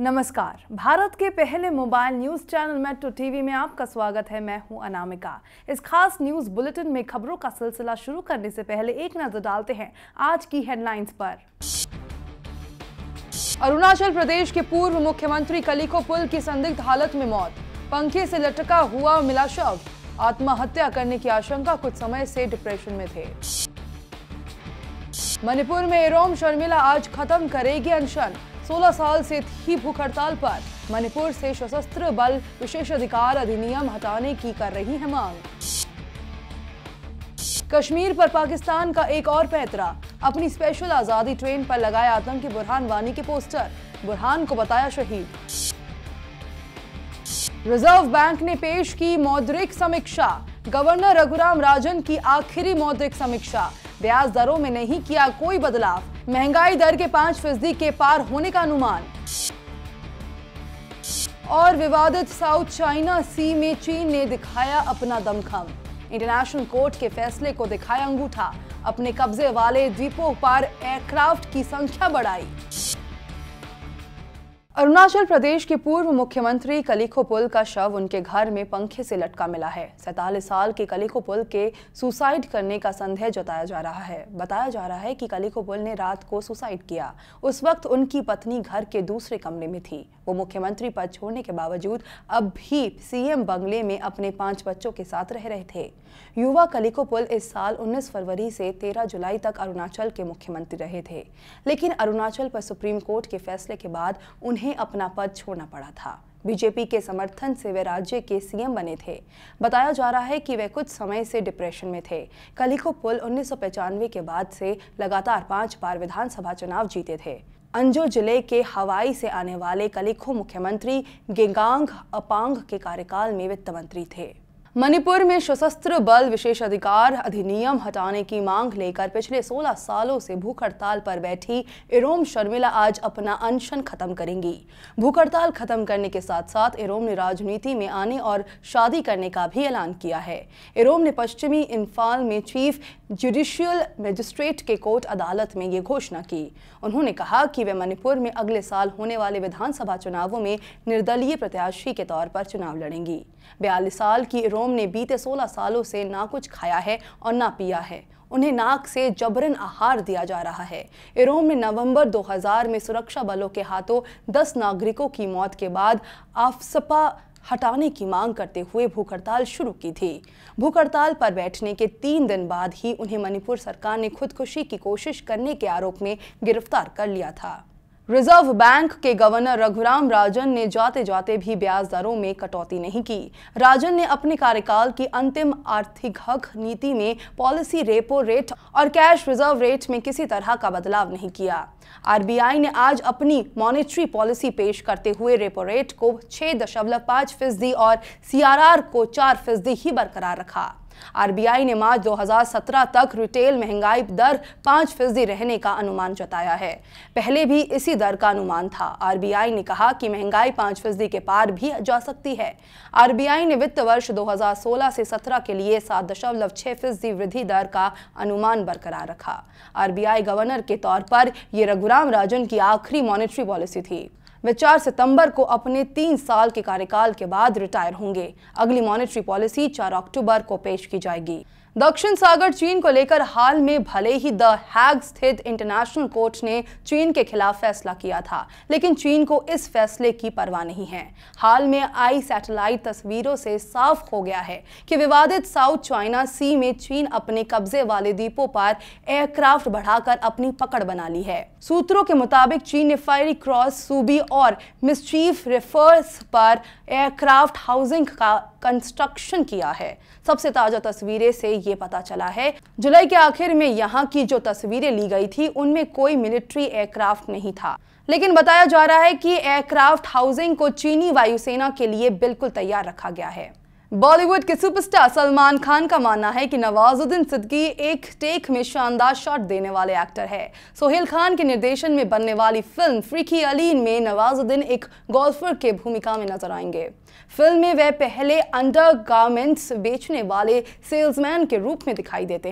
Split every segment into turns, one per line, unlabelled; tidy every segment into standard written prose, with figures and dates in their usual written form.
नमस्कार। भारत के पहले mobile news channel metro TV में आपका स्वागत है। मैं हूं अनामिका। इस खास न्यूज बुलेटिन में खबरों का सिलसिला शुरू करने से पहले एक नजर डालते हैं आज की हेडलाइंस पर। अरुणाचल प्रदेश के पूर्व मुख्यमंत्री कलिखो पुल की संदिग्ध हालत में मौत, पंखे से लटका हुआ मिला शव। आत्महत्या करने की आशंका, कुछ समय से डिप्रेशन में थे। मणिपुर में एरोम शर्मिला आज खत्म करेगी अनशन, 16 साल से थी भूख हड़ताल पर। मणिपुर से सशस्त्र बल विशेषाधिकार अधिनियम हटाने की कर रही है मांग। कश्मीर पर पाकिस्तान का एक और पैंतरा, अपनी स्पेशल आजादी ट्रेन पर लगाए आतंकी बुरहान वानी के पोस्टर, बुरहान को बताया शहीद। रिजर्व बैंक ने पेश की मौद्रिक समीक्षा, गवर्नर रघुराम राजन की आखिरी मौद्रिक समीक्षा। ब्याज दरों में नहीं किया कोई बदलाव, महंगाई दर के 5% के पार होने का अनुमान। और विवादित साउथ चाइना सी में चीन ने दिखाया अपना दमखम, इंटरनेशनल कोर्ट के फैसले को दिखाया अंगूठा, अपने कब्जे वाले द्वीपों पर एयरक्राफ्ट की संख्या बढ़ाई। अरुणाचल प्रदेश के पूर्व मुख्यमंत्री कलिखो पुल का शव उनके घर में पंखे से लटका मिला है। 47 साल के कलिखो पुल के सुसाइड करने का संदेह जताया जा रहा है। बताया जा रहा है कि कलिखो पुल ने रात को सुसाइड किया। उस वक्त उनकी पत्नी घर के दूसरे कमरे में थी। वो मुख्यमंत्री पद छोड़ने के बावजूद अब भी सीएम बंगले में अपने 5 बच्चों के साथ रह रहे थे। युवा कलिखो पुल इस साल 19 फरवरी से 13 जुलाई तक अरुणाचल के मुख्यमंत्री रहे थे, लेकिन अरुणाचल पर सुप्रीम कोर्ट के फैसले के बाद उन्हें अपना पद छोड़ना पड़ा था। बीजेपी के समर्थन से वे राज्य के सीएम बने थे। बताया जा रहा है कि वे कुछ समय से डिप्रेशन में थे। कलिखो पुल 1995 के बाद से लगातार 5 बार विधानसभा चुनाव जीते थे। अंजो जिले के हवाई से आने वाले कलिखो मुख्यमंत्री गेगांग अपांग के कार्यकाल में वित्त मंत्री थे। मणिपुर में सशस्त्र बल विशेषाधिकार अधिनियम हटाने की मांग लेकर पिछले 16 सालों से भूख हड़ताल पर बैठी एरोम शर्मिला आज अपना अनशन खत्म करेंगी। भूख हड़ताल खत्म करने के साथ साथ एरोम ने राजनीति में आने और शादी करने का भी ऐलान किया है। एरोम ने पश्चिमी इम्फाल में चीफ जुडिशियल मजिस्ट्रेट के कोर्ट अदालत में ये घोषणा की। उन्होंने कहा कि वे मणिपुर में अगले साल होने वाले विधानसभा चुनावों में निर्दलीय प्रत्याशी के तौर पर चुनाव लड़ेंगी। 42 साल की एरोम ने बीते 16 सालों से ना कुछ खाया है और ना पिया है। उन्हें नाक से जबरन आहार दिया जा रहा है। एरोम ने नवंबर 2000 में सुरक्षा बलों के हाथों 10 नागरिकों की मौत के बाद आफ्सपा हटाने की मांग करते हुए भूख हड़ताल शुरू की थी। भूख हड़ताल पर बैठने के 3 दिन बाद ही उन्हें मणिपुर सरकार ने खुदकुशी की कोशिश करने के आरोप में गिरफ्तार कर लिया था। रिजर्व बैंक के गवर्नर रघुराम राजन ने जाते जाते भी ब्याज दरों में कटौती नहीं की। राजन ने अपने कार्यकाल की अंतिम आर्थिक नीति में पॉलिसी रेपो रेट और कैश रिजर्व रेट में किसी तरह का बदलाव नहीं किया। आरबीआई ने आज अपनी मॉनेटरी पॉलिसी पेश करते हुए रेपो रेट को 6.5% और सीआरआर को 4% ही बरकरार रखा। आरबीआई ने मार्च 2017 तक रिटेल महंगाई दर 5% रहने का अनुमान जताया है। पहले भी इसी दर का अनुमान था। आरबीआई ने कहा कि महंगाई 5% के पार भी जा सकती है। आरबीआई ने वित्त वर्ष 2016 से 17 के लिए 7.6% वृद्धि दर का अनुमान बरकरार रखा। आरबीआई गवर्नर के तौर पर यह रघुराम राजन की आखिरी मॉनेटरी पॉलिसी थी। वे 4 सितंबर को अपने 3 साल के कार्यकाल के बाद रिटायर होंगे। अगली मॉनेटरी पॉलिसी 4 अक्टूबर को पेश की जाएगी। दक्षिण सागर चीन को लेकर हाल में भले ही द हैग स्थित इंटरनेशनल कोर्ट ने चीन के खिलाफ फैसला किया था, लेकिन चीन को इस फैसले की परवाह नहीं है। हाल में आई सैटेलाइट तस्वीरों से साफ हो गया है कि विवादित साउथ चाइना सी में चीन अपने कब्जे वाले द्वीपों पर एयरक्राफ्ट बढ़ाकर अपनी पकड़ बना ली है। सूत्रों के मुताबिक चीन ने फायरी क्रॉस, सूबी और मिस्चीफ रिफर्स पर एयरक्राफ्ट हाउसिंग का कंस्ट्रक्शन किया है। सबसे ताजा तस्वीरें से ये पता चला है, जुलाई के आखिर में यहाँ की जो तस्वीरें ली गई थी उनमें कोई मिलिट्री एयरक्राफ्ट नहीं था, लेकिन बताया जा रहा है कि एयरक्राफ्ट हाउसिंग को चीनी वायुसेना के लिए बिल्कुल तैयार रखा गया है। बॉलीवुड के सुपरस्टार सलमान खान का मानना है कि नवाजुद्दीन सिद्दीकी एक टेक में शानदार शॉट देने वाले एक्टर है। सोहेल खान के निर्देशन में बनने वाली फिल्म फ्रीकी अलीन में नवाजुद्दीन एक गोल्फर के भूमिका में नजर आएंगे। फिल्म में वे पहले अंडरगारमेंट्स बेचने वाले सेल्समैन के रूप में दिखाई देते हैं।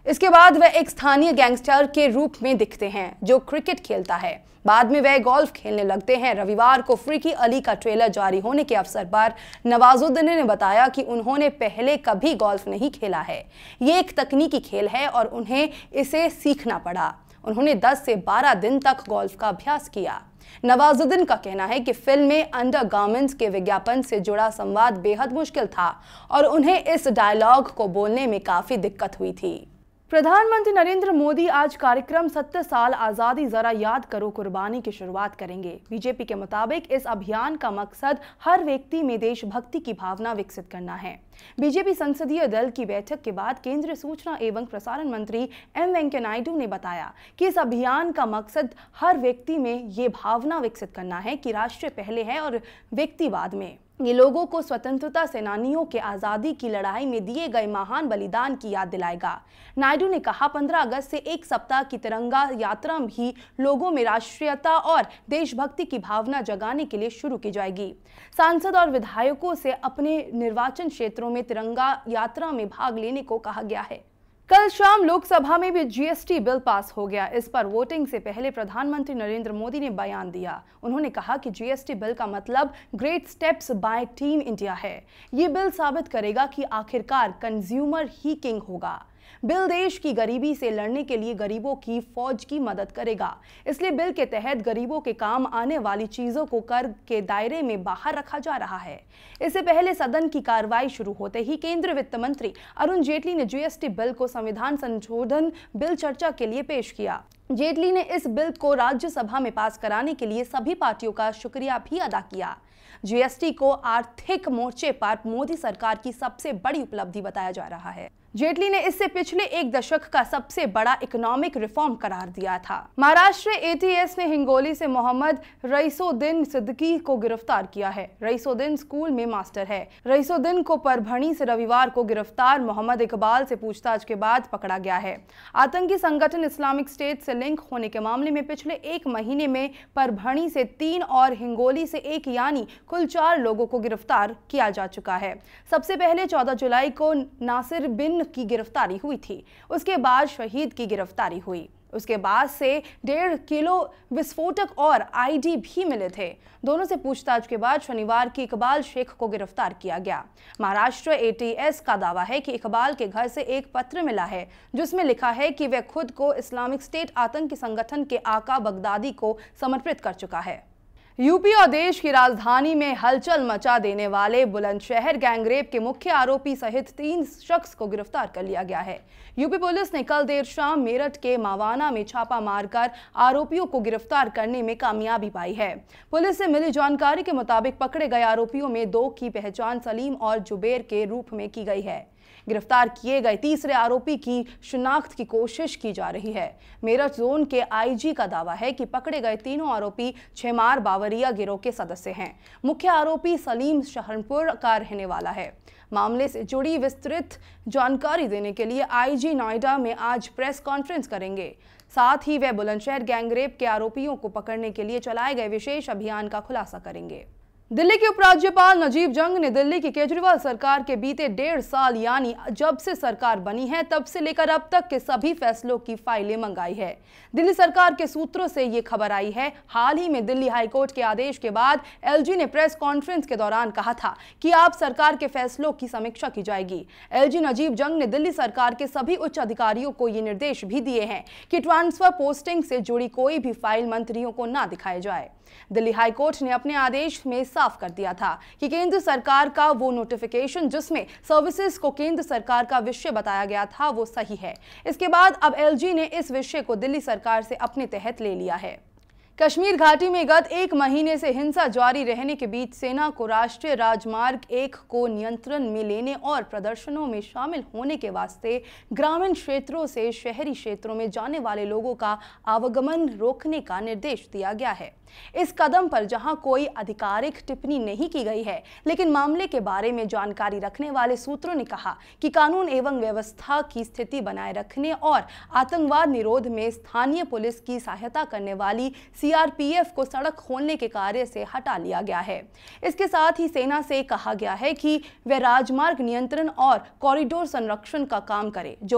इसके बाद वह एक स्थानीय गैंगस्टर के रूप में दिखते हैं जो क्रिकेट खेलता है। बाद में वह गोल्फ खेलने लगते हैं। रविवार को फ्रीकी अली का ट्रेलर जारी होने के अवसर पर नवाजुद्दीन ने बताया कि उन्होंने पहले कभी गोल्फ नहीं खेला है। ये एक तकनीकी खेल है और उन्हें इसे सीखना पड़ा। उन्होंने 10 से 12 दिन तक गोल्फ का अभ्यास किया। नवाजुद्दीन का कहना है कि फिल्म में अंडरगारमेंट्स के विज्ञापन से जुड़ा संवाद बेहद मुश्किल था और उन्हें इस डायलॉग को बोलने में काफी दिक्कत हुई थी। प्रधानमंत्री नरेंद्र मोदी आज कार्यक्रम 70 साल आज़ादी जरा याद करो कुर्बानी की शुरुआत करेंगे। बीजेपी के मुताबिक इस अभियान का मकसद हर व्यक्ति में देशभक्ति की भावना विकसित करना है। बीजेपी संसदीय दल की बैठक के बाद केंद्रीय सूचना एवं प्रसारण मंत्री एम वेंकैया नायडू ने बताया कि इस अभियान का मकसद हर व्यक्ति में ये भावना विकसित करना है कि राष्ट्र पहले है और व्यक्ति बाद में। ये लोगों को स्वतंत्रता सेनानियों के आज़ादी की लड़ाई में दिए गए महान बलिदान की याद दिलाएगा। नायडू ने कहा 15 अगस्त से एक सप्ताह की तिरंगा यात्रा भी लोगों में राष्ट्रीयता और देशभक्ति की भावना जगाने के लिए शुरू की जाएगी। सांसद और विधायकों से अपने निर्वाचन क्षेत्रों में तिरंगा यात्रा में भाग लेने को कहा गया है। कल शाम लोकसभा में भी जीएसटी बिल पास हो गया। इस पर वोटिंग से पहले प्रधानमंत्री नरेंद्र मोदी ने बयान दिया। उन्होंने कहा कि जीएसटी बिल का मतलब great steps by team India है। ये बिल साबित करेगा कि आखिरकार कंज्यूमर ही किंग होगा। बिल देश की गरीबी से लड़ने के लिए गरीबों की फौज की मदद करेगा। इसलिए बिल के तहत गरीबों के काम आने वाली चीजों को कर के दायरे में बाहर रखा जा रहा है। इससे पहले सदन की कार्रवाई शुरू होते ही केंद्रीय वित्त मंत्री अरुण जेटली ने जीएसटी बिल को संविधान संशोधन बिल चर्चा के लिए पेश किया। जेटली ने इस बिल को राज्यसभा में पास कराने के लिए सभी पार्टियों का शुक्रिया भी अदा किया। जीएसटी को आर्थिक मोर्चे पर मोदी सरकार की सबसे बड़ी उपलब्धि बताया जा रहा है। जेटली ने इससे पिछले एक दशक का सबसे बड़ा इकोनॉमिक रिफॉर्म करार दिया था। महाराष्ट्र एटीएस ने हिंगोली से मोहम्मद रईसुद्दीन सिद्दीकी को गिरफ्तार किया है। रईसुद्दीन स्कूल में मास्टर है। रईसुद्दीन को परभणी से रविवार को गिरफ्तार मोहम्मद इकबाल से पूछताछ के बाद पकड़ा गया है। आतंकी संगठन इस्लामिक स्टेट से लिंक होने के मामले में पिछले एक महीने में परभणी से 3 और हिंगोली से 1 यानी कुल 4 लोगों को गिरफ्तार किया जा चुका है। सबसे पहले 14 जुलाई को नासिर बिन की गिरफ्तारी हुई थी। उसके बाद शहीद की गिरफ्तारी हुई। उसके बाद से 1.5 किलो विस्फोटक और आईडी भी मिले थे। दोनों से पूछताछ के बाद शनिवार की इकबाल शेख को गिरफ्तार किया गया। महाराष्ट्र एटीएस का दावा है कि इकबाल के घर से एक पत्र मिला है जिसमें लिखा है कि वह खुद को इस्लामिक स्टेट आतंकी संगठन के आका बगदादी को समर्पित कर चुका है। यूपी और देश की राजधानी में हलचल मचा देने वाले बुलंदशहर गैंगरेप के मुख्य आरोपी सहित 3 शख्स को गिरफ्तार कर लिया गया है। यूपी पुलिस ने कल देर शाम मेरठ के मावाना में छापा मारकर आरोपियों को गिरफ्तार करने में कामयाबी पाई है। पुलिस से मिली जानकारी के मुताबिक पकड़े गए आरोपियों में 2 की पहचान सलीम और जुबेर के रूप में की गई है। गिरफ्तार किए गए तीसरे आरोपी की शिनाख्त की कोशिश की जा रही है। मेरठ जोन के आईजी का दावा है कि पकड़े गए तीनों आरोपी छेमार बावरिया गिरोह के सदस्य हैं। मुख्य आरोपी सलीम शहरपुर का रहने वाला है। मामले से जुड़ी विस्तृत जानकारी देने के लिए आईजी नोएडा में आज प्रेस कॉन्फ्रेंस करेंगे। साथ ही वे बुलंदशहर गैंगरेप के आरोपियों को पकड़ने के लिए चलाए गए विशेष अभियान का खुलासा करेंगे। दिल्ली के उपराज्यपाल नजीब जंग ने दिल्ली की केजरीवाल सरकार के बीते 1.5 साल यानी जब से सरकार बनी है तब से लेकर अब तक के सभी फैसलों की फाइलें मंगाई है। दिल्ली सरकार के सूत्रों से ये खबर आई है। हाल ही में दिल्ली हाईकोर्ट के आदेश के बाद एलजी ने प्रेस कॉन्फ्रेंस के दौरान कहा था कि आप सरकार के फैसलों की समीक्षा की जाएगी। एलजी नजीब जंग ने दिल्ली सरकार के सभी उच्च अधिकारियों को ये निर्देश भी दिए हैं कि ट्रांसफर पोस्टिंग से जुड़ी कोई भी फाइल मंत्रियों को ना दिखाई जाए। दिल्ली हाईकोर्ट ने अपने आदेश में साफ कर दिया था कि केंद्र सरकार का वो नोटिफिकेशन जिसमें सर्विसेज को केंद्र सरकार का विषय बताया गया था वो सही है। इसके बाद अब एलजी ने इस विषय को दिल्ली सरकार से अपने तहत ले लिया है। कश्मीर घाटी में गत 1 महीने से हिंसा जारी रहने के बीच सेना को राष्ट्रीय राजमार्ग 1 को नियंत्रण में लेने और प्रदर्शनों में शामिल होने के वास्ते ग्रामीण क्षेत्रों से शहरी क्षेत्रों में जाने वाले लोगों का आवागमन रोकने का निर्देश दिया गया है। इस कदम पर जहां कोई आधिकारिक टिप्पणी नहीं की गई है, लेकिन मामले के बारे में जानकारी रखने वाले सूत्रों ने कहा कि कानून एवं व्यवस्था की स्थिति बनाए रखने और आतंकवाद निरोध में स्थानीय पुलिस की सहायता करने वाली सीआरपीएफ को सड़क खोलने के कार्य से हटा लिया गया है। इसके साथ ही सेना से कहा गया है कि वे राजमार्ग नियंत्रण और कॉरिडोर संरक्षण का काम करे, जो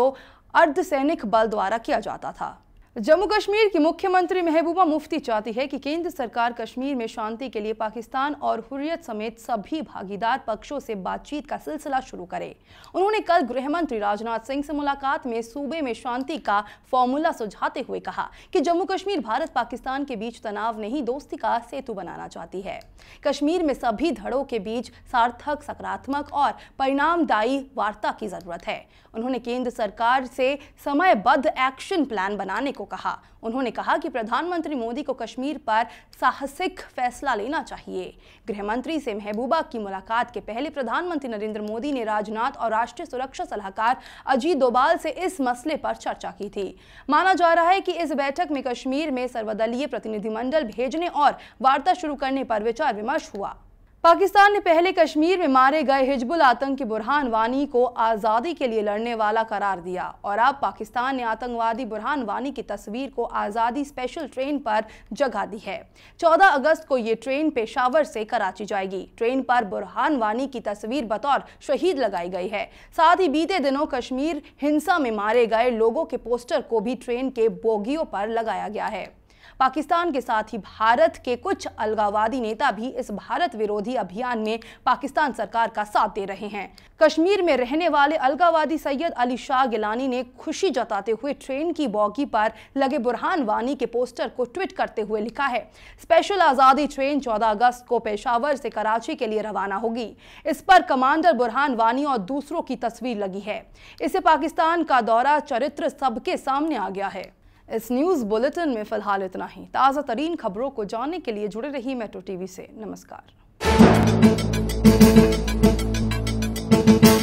अर्धसैनिक बल द्वारा किया जाता था। जम्मू कश्मीर की मुख्यमंत्री महबूबा मुफ्ती चाहती है कि केंद्र सरकार कश्मीर में शांति के लिए पाकिस्तान और हुर्रियत समेत सभी भागीदार पक्षों से बातचीत का सिलसिला शुरू करे। उन्होंने कल गृह मंत्री राजनाथ सिंह से मुलाकात में सूबे में शांति का फॉर्मूला सुझाते हुए कहा कि जम्मू कश्मीर भारत पाकिस्तान के बीच तनाव नहीं, दोस्ती का सेतु बनाना चाहती है। कश्मीर में सभी धड़ों के बीच सार्थक, सकारात्मक और परिणामदायी वार्ता की जरूरत है। उन्होंने केंद्र सरकार से समयबद्ध एक्शन प्लान बनाने को कहा। उन्होंने कहा कि प्रधानमंत्री मोदी को कश्मीर पर साहसिक फैसला लेना चाहिए। गृह मंत्री से महबूबा की मुलाकात के पहले प्रधानमंत्री नरेंद्र मोदी ने राजनाथ और राष्ट्रीय सुरक्षा सलाहकार अजीत डोभाल से इस मसले पर चर्चा की थी। माना जा रहा है कि इस बैठक में कश्मीर में सर्वदलीय प्रतिनिधिमंडल भेजने और वार्ता शुरू करने पर विचार विमर्श हुआ। पाकिस्तान ने पहले कश्मीर में मारे गए हिजबुल आतंकी बुरहान वानी को आज़ादी के लिए लड़ने वाला करार दिया और अब पाकिस्तान ने आतंकवादी बुरहान वानी की तस्वीर को आज़ादी स्पेशल ट्रेन पर जगह दी है। 14 अगस्त को ये ट्रेन पेशावर से कराची जाएगी। ट्रेन पर बुरहान वानी की तस्वीर बतौर शहीद लगाई गई है। साथ ही बीते दिनों कश्मीर हिंसा में मारे गए लोगों के पोस्टर को भी ट्रेन के बोगियों पर लगाया गया है। पाकिस्तान के साथ ही भारत के कुछ अलगाववादी नेता भी इस भारत विरोधी अभियान में पाकिस्तान सरकार का साथ दे रहे हैं। कश्मीर में रहने वाले अलगाववादी सैयद अली शाह गिलानी ने खुशी जताते हुए ट्रेन की बोगी पर लगे बुरहान वानी के पोस्टर को ट्वीट करते हुए लिखा है, स्पेशल आज़ादी ट्रेन 14 अगस्त को पेशावर से कराची के लिए रवाना होगी। इस पर कमांडर बुरहान वानी और दूसरों की तस्वीर लगी है। इससे पाकिस्तान का दौरा चरित्र सबके सामने आ गया है। इस न्यूज़ बुलेटिन में फिलहाल इतना ही। ताज़ा तरीन खबरों को जानने के लिए जुड़े रहिए मेट्रो टीवी से। नमस्कार।